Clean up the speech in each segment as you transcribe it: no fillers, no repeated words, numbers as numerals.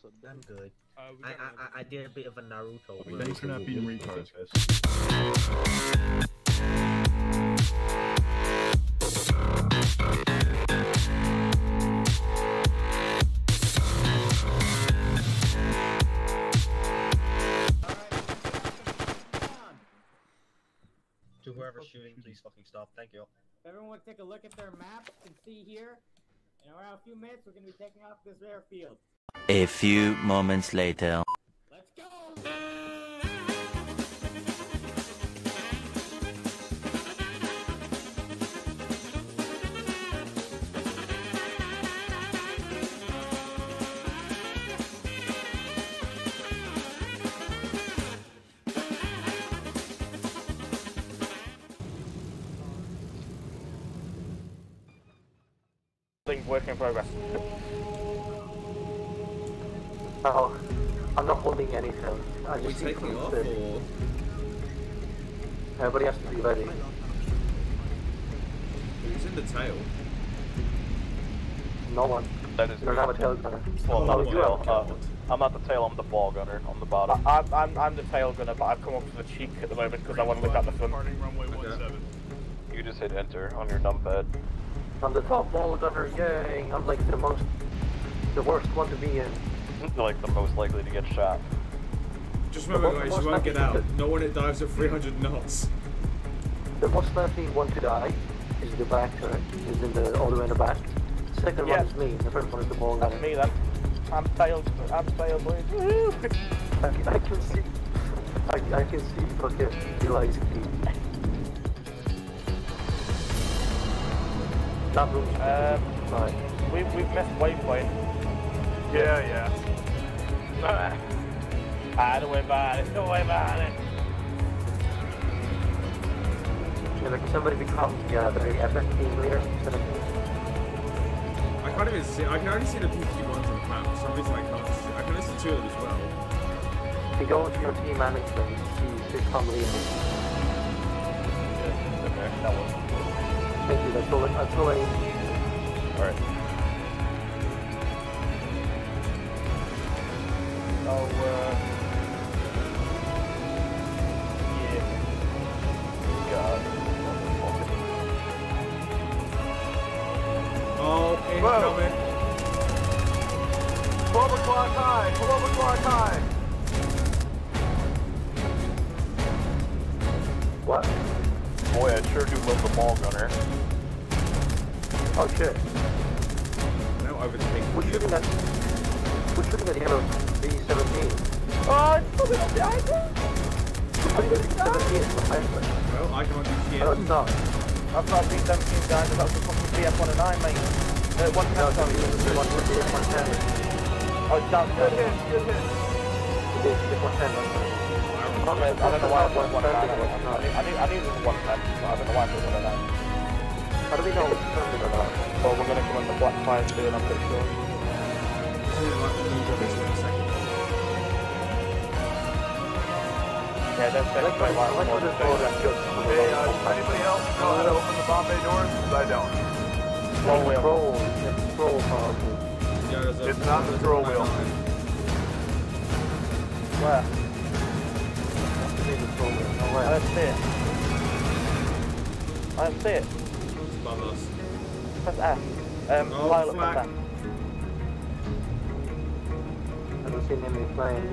I'm good. I did a bit of a Naruto. Thanks for not being retards, guys. To whoever's shooting, please fucking stop. Thank you. If everyone would take a look at their map, you can see here, in around a few minutes, we're going to be taking off this airfield. A few moments later. Let's go! Work in progress. Oh, I'm not holding anything. Are we taking off or? Everybody has to be ready. Who's in the tail? No one. That is. You don't have a tail gunner. Well, Oh, you have. I'm not the tail, I'm the ball gunner on the bottom. I'm the tail gunner, but I've come up to the cheek at the moment because I want to look at the front. Okay. You just hit enter on your numpad. I'm the top ball gunner, yay! I'm like the worst one to be in. Like the most likely to get shot. Just remember guys, you won't get out. No one that dives at 300 knots. The most likely one to die is the back turret, is in the all the way in the back. The second one is me, the first one is the ball gunner. That's me then. I'm tail boy. I can see, I can see fucking Eli's feet. That room's fine. We've missed waypoint. Yeah. Don't worry about it. Don't worry about it. Yeah, like somebody become the epic team leader. I can't even see. I can only see the PvP ones on the map. For some reason I can't see. I can only see two of them as well. If you go into your team management, you become leader. Okay, that was. Thank you. That's all I need. Alright. Oh, yeah. God. Oh, incoming. 12 o'clock high. 12 o'clock high. What? Boy, I sure do love the ball gunner. Oh shit. Now overtaking. We're shooting at the end of B-17. Oh, it's coming up behind me! B-17 is behind us. Well, I can't do shit. No, it's not. I've got B-17 guys, I've got the fucking BF-109, mate. 110, No, sorry. it's the 110. Oh, it's down. Good hit. It's 110. I don't know why it was 109. I knew it was 110, but I don't know why it was 109. How do we know it's something or not? Well, we're going to come in the black fire soon, I'm pretty sure. Yeah, that's definitely why I'm more Hey, anybody else know how to open the bomb bay doors? Because I don't. Scroll wheel. Scroll probably. It's not the scroll wheel. Where? No I way. don't see it. I don't see it. It's above us. Press F. Oh, pilot flag. press F. I don't see enemy plane.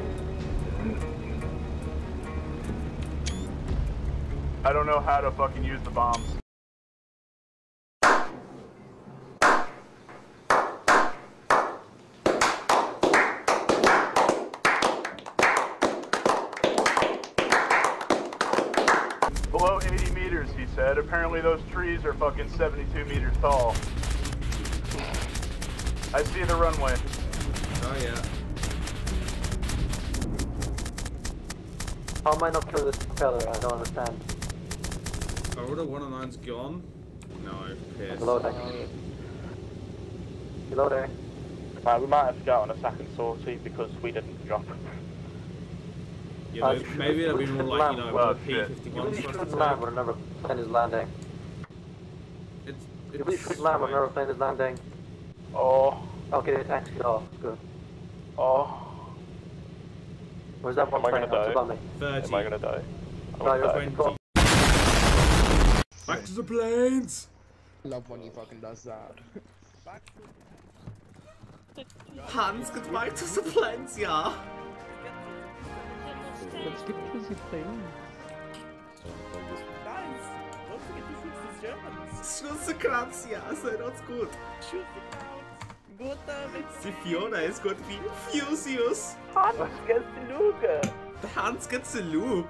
I don't know how to fucking use the bombs. Below 80 meters, he said. Apparently those trees are fucking 72 meters tall. I see the runway. Oh yeah. How am I not killing this propeller? I don't understand. Oh, the 109's gone? No, pissed. Hello there. Hello there. We might have to go on a second sortie because we didn't drop. Yeah, maybe it'll be more like, you know, Oh, P-51 shit. You really stuff. should land when another plane is landing. You really should land when another plane is landing. Oh. Okay, the taxi off. Good. Oh. Where's that one Am I plane? gonna die? Above me. 30. Am I gonna die? No, you're 20. right. Back to the planes! Love when he fucking does that. Hans, get back to the planes, ja! Let's get to the plane. Nice! Don't forget to shoot the Germans! Shoot the crowds, ja, sei das gut. Shoot the crowds! Gut damit! Die Fiona ist gut wie Fusius. Hans gets the Luke! The Hans gets the loop.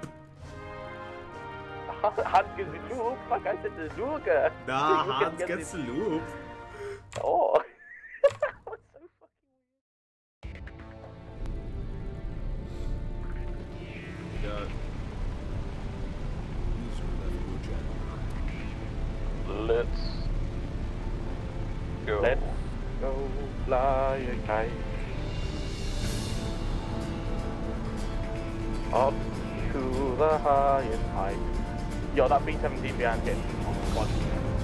Hans gets the loop? Fuck, I said the Luke! Da, Hans gets the loop. Oh! Ja. Let's go. Let's go fly a kite up to the highest height. Yo, that B-17 behind him. Oh my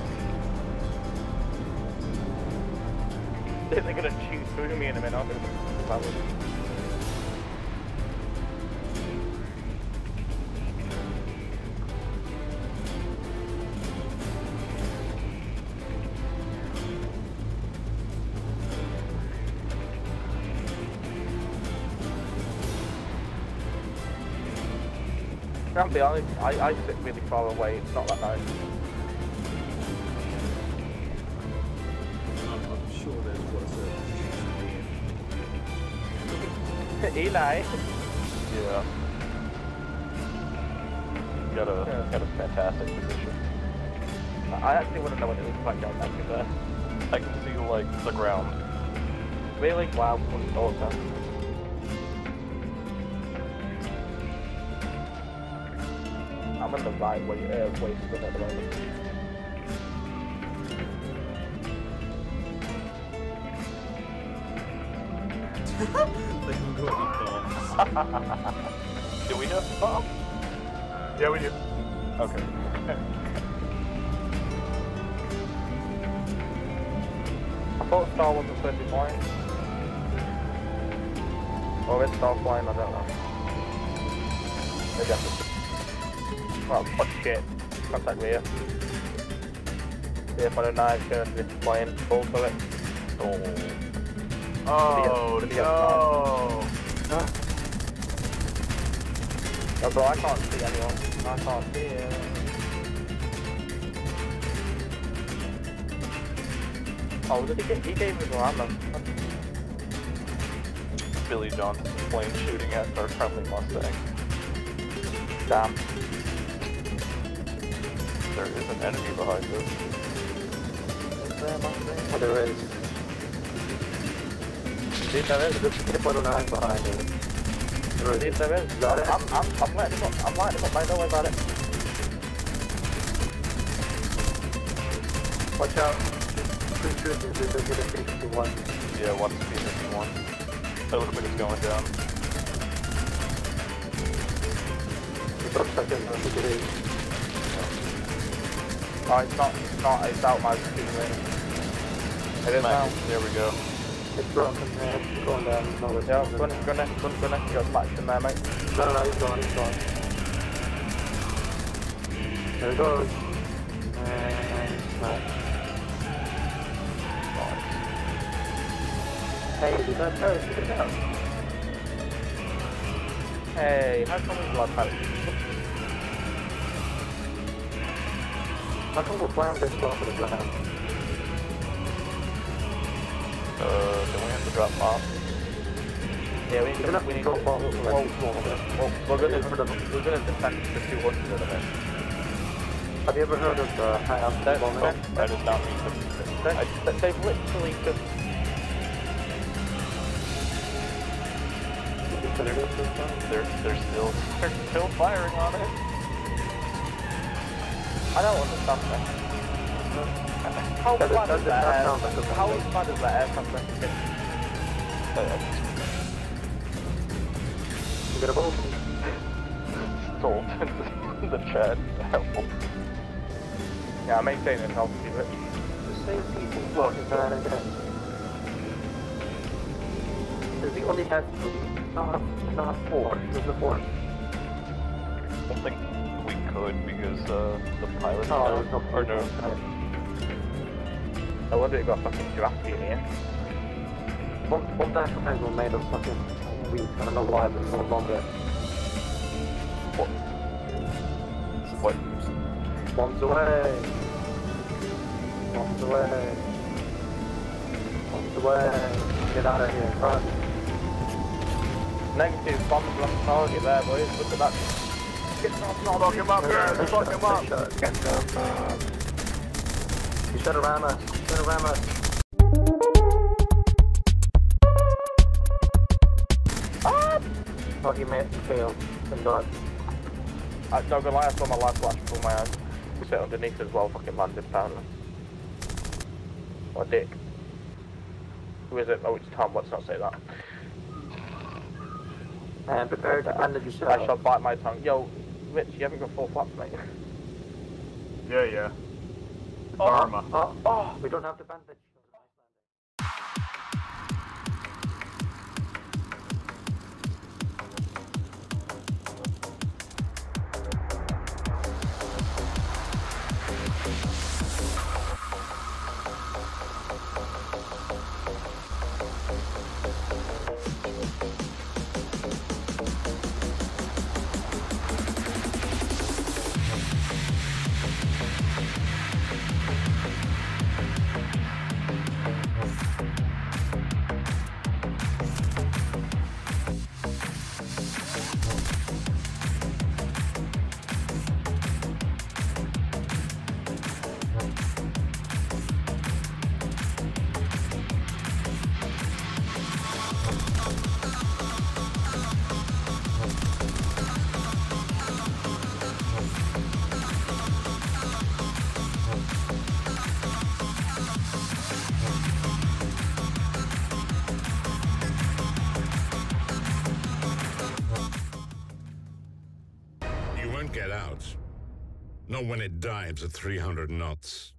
god. They're gonna shoot through me in a minute. I'm gonna I'll be honest, I sit really far away, it's not that nice. I'm sure there's worse Eli! Yeah. Got a fantastic position. I actually want to know what it looks like down back there. I can see, like, the ground. Really? Wow, awesome. I'm on the right way spin at the moment. They can go any bombs. Do we have a bomb? Yeah, we do. Okay. I thought Star wasn't supposed to be flying. Or is Star flying? I don't know. Maybe I'm oh, fuck shit. Contact rear. If I don't know, turn this plane, full to it. Oh, no. No, bro, I can't see anyone. I can't see it. Oh, he gave us Arma. Billy Johnson's plane shooting at our friendly Mustang. Damn. There is an enemy behind us. Is there a Mustang? Oh, there is. See, there is. There's a people behind it. See, there is. I'm letting him up. I'm letting him up, mate. Don't worry about it. Watch out. Pretty sure there's a P-51. Yeah, one P-51. That little bit is going down. It looks like it is. Oh, it's out my shooting range. It is now. There we go. It's broken, it's going down. No, it's Yeah, go next. You got smashed in there, mate. No, he's gone. There it goes. Smash. Hey, did that parachute it out? Hey, how come we blood parachute? How come we're flying this low for the ground? Then we have to drop off. Yeah, we need to go forward. We're gonna defend the 200 in a minute. Have you ever heard of the high altitude bombing? That is not me. They've literally just... They're still firing on it. I don't understand that. How bad is that? How bad is that aircraft replication? You got a boat? Told the chat helpful. Yeah, I'm maintaining altitude. The same people flying that again. we only have not 4. There's the 4. I don't think we could because the pilot. No, there's no. Or no. I wonder if it got fucking giraffe in here. One dash has been made of fucking wheat. I don't know why, but it's no longer. What? Bombs away! Bombs away! Bombs away! Get out of here, run! Negative bombs on target there, boys. Look at that. Get off, fuck him up, guys! Fuck him up! Get them. You should have ram us. You should have ram us. Oh, he failed. Thank God. I'm not gonna lie, I saw my life flash before my eyes. We sit underneath as well, fucking landed apparently. What a dick. Who is it? Oh, it's Tom, let's not say that. And prepare to bandage yourself. I shall bite my tongue. Yo, Rich, you haven't got 4 flaps, mate. Yeah. Oh, Arma. Oh, we don't have to bandage. Get out. Not when it dives at 300 knots.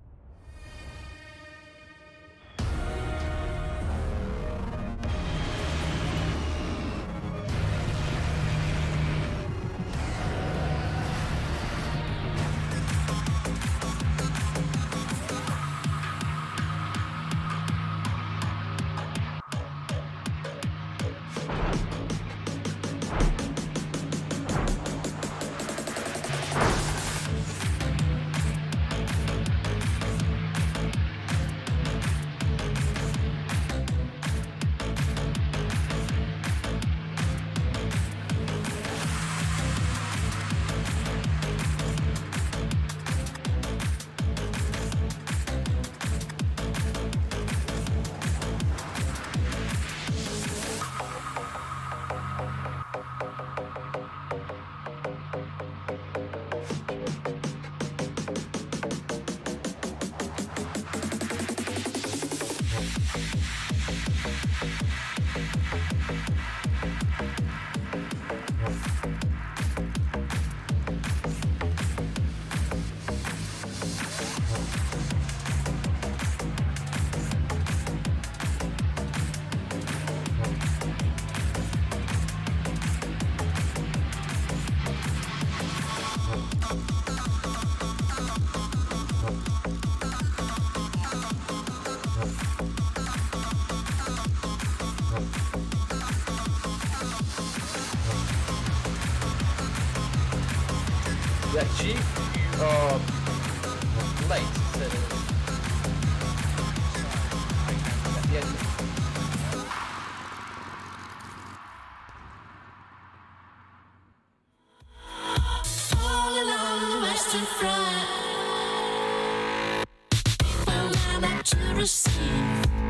Yeah, Chief, late, said it. All along the Western Front, people line up to receive.